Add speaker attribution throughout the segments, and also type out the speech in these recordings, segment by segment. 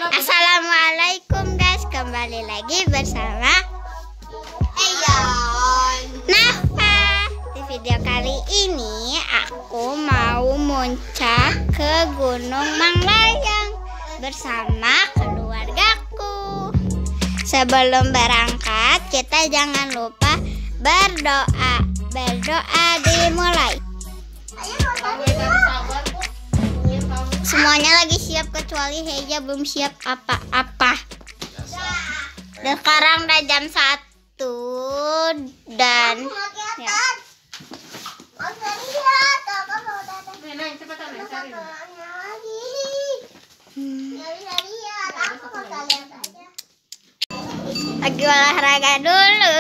Speaker 1: Assalamualaikum guys, kembali lagi bersama Nafa. Di video kali ini aku mau muncak ke Gunung Manglayang bersama keluargaku. Sebelum berangkat, kita jangan lupa berdoa. Berdoa dimulai. Semuanya lagi siap kecuali Heja belum siap apa-apa. Sekarang udah jam 1 dan ya. Lagi olahraga dulu.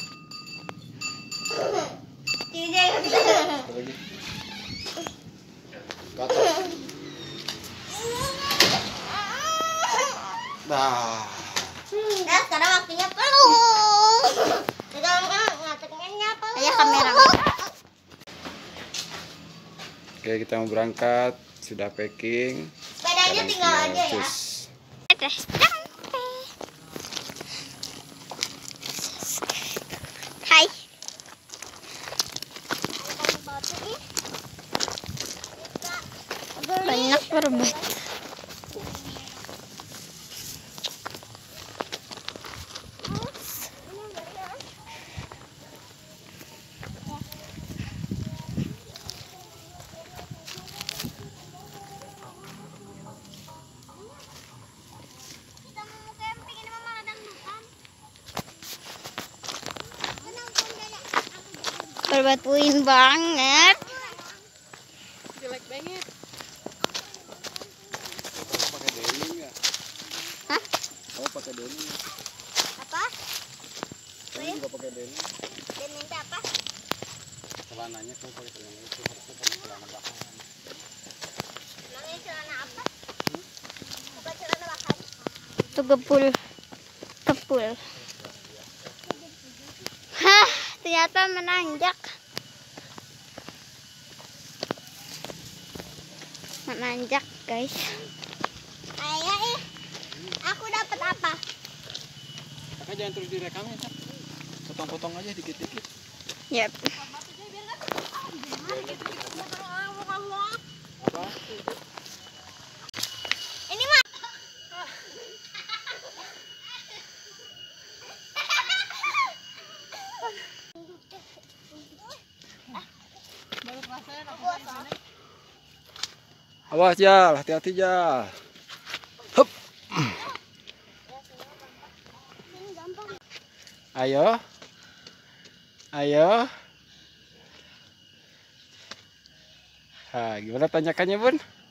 Speaker 2: Nah,
Speaker 1: Sekarang waktunya peluk. Ayo kamera.
Speaker 2: oke, kita mau berangkat, sudah packing.
Speaker 1: Sepedanya tinggal aja ya. Hai. Banyak berbatu. Berbatuin banget.
Speaker 3: Jelek banget.
Speaker 2: Pakai denim ya?
Speaker 1: Hah?
Speaker 2: Oh, pakai denim.
Speaker 1: Apa?
Speaker 2: Kamu juga pakai denim.
Speaker 1: Denim apa?
Speaker 2: Celananya kamu pakai celana itu, harusnya pakai celana bahan.
Speaker 1: Namanya celana apa? Bukan celana bahan.
Speaker 3: Itu gepul.
Speaker 1: Hah, ternyata menanjak. Menanjak, guys. Ayah, aku dapat apa?
Speaker 2: Kakak jangan terus direkam ya, Kak. Potong-potong aja dikit-dikit.
Speaker 1: Yap.
Speaker 2: Apa?
Speaker 1: Ini mah.
Speaker 2: Awas Jal, hati-hati Jal. Hup. Ayo. Ayo. Gimana tanjakannya, Bun?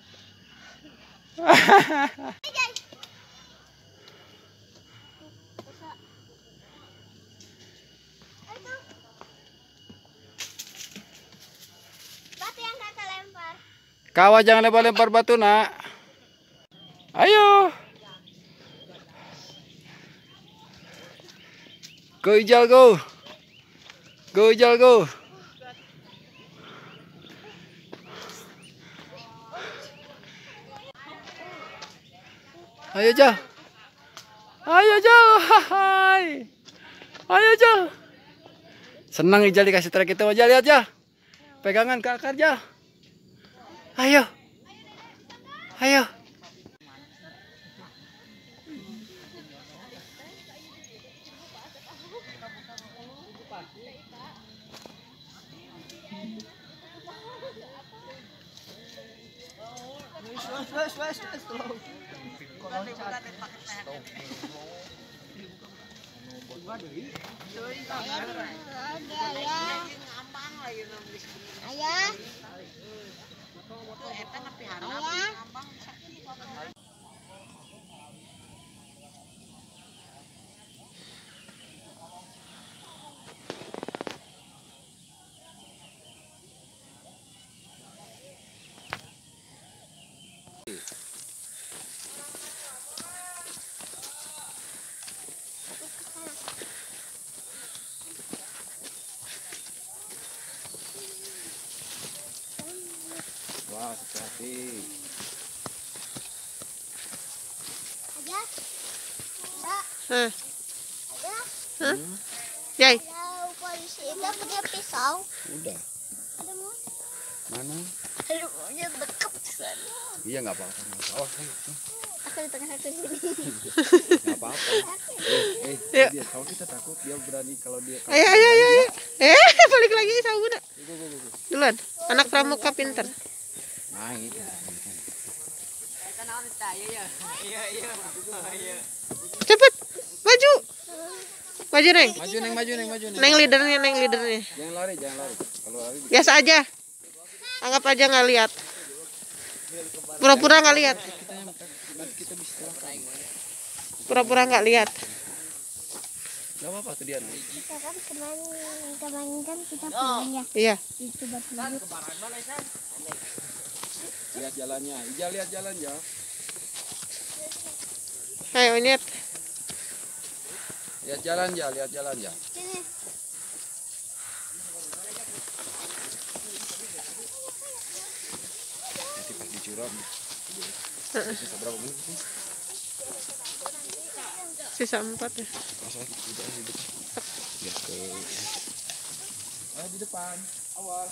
Speaker 1: Batu yang kakak lempar.
Speaker 2: Kawa jangan lempar-lempar batu, Nak. Ayo. Go Ijal, go. Go Ijal, go. Ayo Jal. Ayo Jal. Hai. Ayo Jal. Senang Ijal dikasih trek itu aja, lihat Jal. Pegangan ke akar Jal. Ayo. Ayo.
Speaker 1: Ayah.
Speaker 2: Wah, hati-hati.
Speaker 3: Hah? Hah? Jai.
Speaker 1: Kalau polisi itu punya pisau.
Speaker 2: Udah.
Speaker 1: Ada mau?
Speaker 2: Mana?
Speaker 1: Ada maunya dekap di sana.
Speaker 2: Iya nggak apa-apa. Oh, ayo.
Speaker 1: Aku di tengah aku di sini.
Speaker 2: Nggak apa-apa.
Speaker 3: Yuk.
Speaker 2: Dia kalau kita takut dia berani kalau dia.
Speaker 3: Ayo. Balik lagi sama Bunda. Duluan. Anak pramuka pinter.
Speaker 2: Main.
Speaker 3: Cepet. Maju. Maju, Neng.
Speaker 2: Maju.
Speaker 3: Neng leadernya.
Speaker 2: Jangan lari. Kalau lari
Speaker 3: Biasa aja. Anggap aja nggak lihat. Pura-pura nggak lihat.
Speaker 2: kita bisa celaka.
Speaker 3: Pura-pura nggak lihat.
Speaker 2: Gak apa-apa tuh dia.
Speaker 1: Kita kan kemarin kan kita pulang ya.
Speaker 3: Iya.
Speaker 1: Itu batu batu.
Speaker 2: Lihat jalannya. Ija lihat jalan ya.
Speaker 3: Ayo Onyet.
Speaker 2: Lihat jalan ya.
Speaker 1: Sini.
Speaker 2: Nanti pas dicuram. Sisa berapa menit sih?
Speaker 3: Sisa 4 ya.
Speaker 2: Masa udah di depan. Ya ke. Di depan. Awas.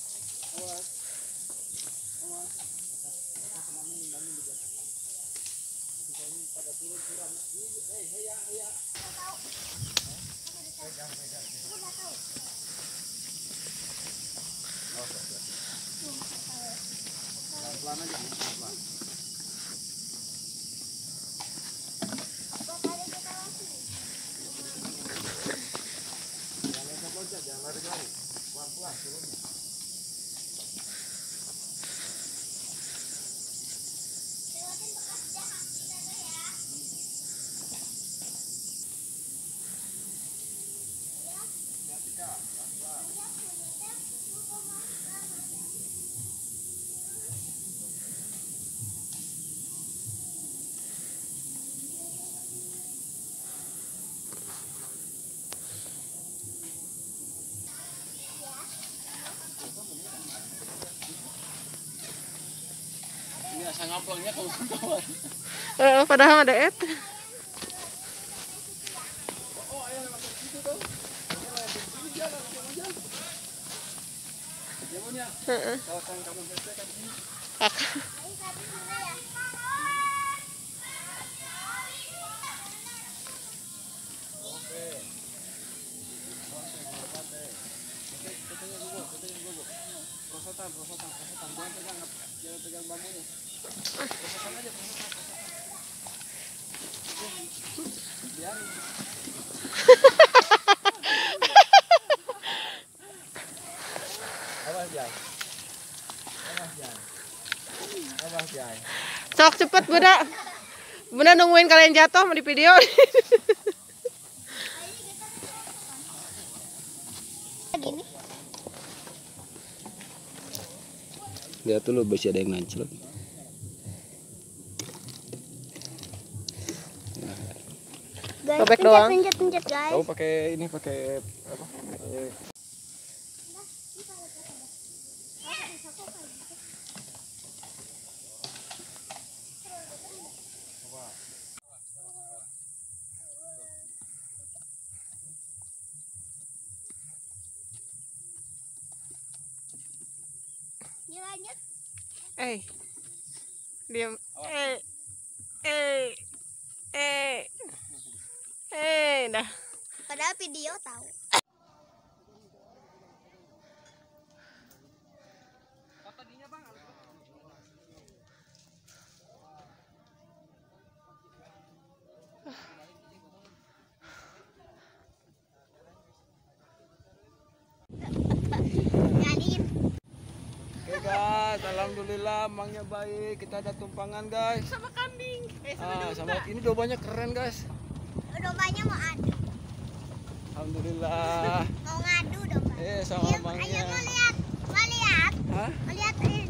Speaker 2: Pelan-pelan aja, pelan-pelan. Jangan lari-lari. Pelan-pelan turunnya. Ini asal ngaplongnya kawan-kawan.
Speaker 3: Padahal ada et.
Speaker 2: Prosotan. Jangan pegang bambunya. Prosotan aja. Biarin. Awas Jai.
Speaker 3: Sok cepet Bunda. Bunda nungguin kalian jatuh mau di video.
Speaker 2: Lihat dulu masih ada yang nancel.
Speaker 1: Guys,
Speaker 3: Robek doang.
Speaker 1: pencet guys.
Speaker 2: Kamu pakai apa?
Speaker 1: Ya lanjut.
Speaker 3: Diam. Dah.
Speaker 1: Padahal video tahu. Nyariin.
Speaker 2: Oke guys, alhamdulillah mangnya baik. Kita ada tumpangan guys.
Speaker 3: Sama kambing.
Speaker 2: Sama ini dombanya keren guys.
Speaker 1: Dombanya mau adu.
Speaker 2: Alhamdulillah.
Speaker 1: Mau ngadu domba.
Speaker 2: Sama mangnya.
Speaker 1: Ayo mau lihat.
Speaker 2: Hah?
Speaker 1: Mau lihat